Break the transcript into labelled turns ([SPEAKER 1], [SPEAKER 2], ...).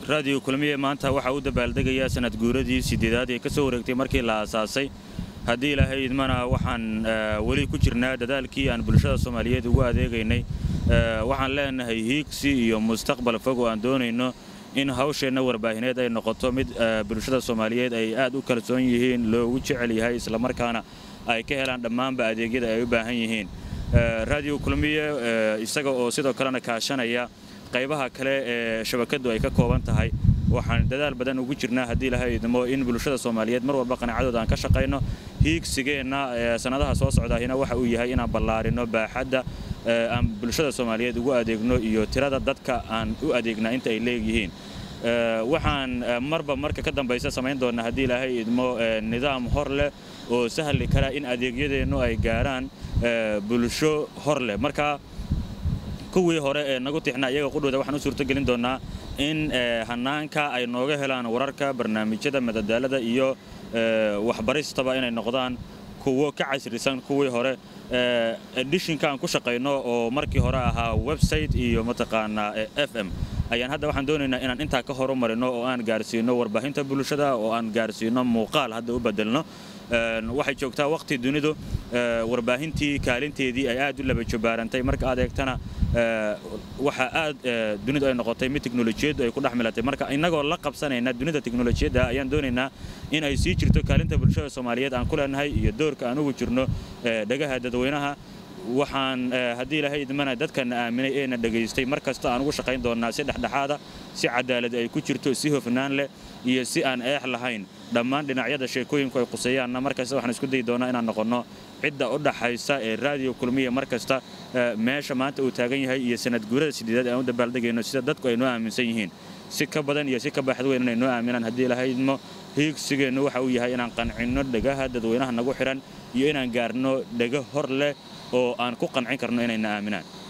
[SPEAKER 1] raadiyo kulmiye maanta waxa uu dabaaldegaya sanad guuradii 8aad ee ka soo wareegtay markii la aasaasay haddii ilaahay idmana waxaan wali ku jirnaa dadaalkii aan bulshada Soomaaliyeed ugu adeegaynay waxaan leenahay hiigsi iyo mustaqbal fog oo aan doonayno in hawsheena warbaahineed ay noqoto mid bulshada Soomaaliyeed ay aad u kalsoon yihiin loogu jecel yahay isla markaana ay ka helaan dhammaanba adeegyada ay u baahan yihiin raadiyo kulmiye isaga oo sidoo kalena kaashanaya qaybaha kale ee shabakadu ay ka kooban tahay waxaan dadaal badan ugu jirnaa haddii ilaahay idmo in bulshada Soomaaliyeed mar walba qanaacadooda aan ka shaqeyno hiigsigeena sanadaha soo socdaahina waxa uu yahay inaan ballaarino baaxadda aan bulshada Soomaaliyeed ugu adeegno iyo tirada dadka aan u adeegna inta ay leeyihiin waxaan marka ka dambaysa sameyn doonaa haddii ilaahay idmo nidaam hor leh oo sahli kara in adeegyadeenu ay gaaraan bulsho hor leh marka kuwii hore ee nagu tixnaa iyaga qudhooda waxaan u suurto gelin doonaa in hanaanka ay nooga helaan wararka barnaamijyada madadaalada iyo waxbaristaba inay noqdaan kuwo ka casrisan kuwii hore editionka aan ku shaqeyno oo markii hore ahaa website iyo mataqaana FM ayaan hadda waxaan doonaynaa inaan inta ka horumarino oo aan gaarsiino warbaahinta bulshada oo aan gaarsiino muuqaal hadda u bedelno waxay joogtaa waqti dunidu warbaahintii kaalinteedii ay aad u laba jabaarantay marka adeegtana waxa aad dunidu ay noqotay mid teknolojiyadu ay ku dhaxmilatay marka inagoo la qabsanayna dunida teknolojiyada ayaan doonaynaa in ay sii jirto kaalinta bulshada Soomaaliyeed aan ku leenahay iyo doorka aan ugu jirno dhagaha dadweynaha waxaan haddii ilaahay idmana dadkan aaminay ee na dhageystay markasta aan ugu shaqeyn doonaa si dhaxdhaxaada si cadaalad ay ku jirto si hufnaan leh iyo si aan eex lahayn dhammaan dhinacyada sheekooyinku ay quseeyaan markasta waxaan isku day doonaa inaan noqono cidda u dhaxaysa ee raadiyo kulmiye markasta meesha maanta uu taagan yahay iyo sanad guurada 8aad aan u dabaaldegayno sida dadku ay noo aaminsan yihiin si ka badan iyo si ka baaxad weyn inay noo aaminaan haddii ilaahay idmo hiigsigeenu waxa uu yahay inaan qancino dhagaha dadweynaha nagu xiran iyo inaan gaarno dhaga hor leh oo aan ku qancin karno inayna aaminaan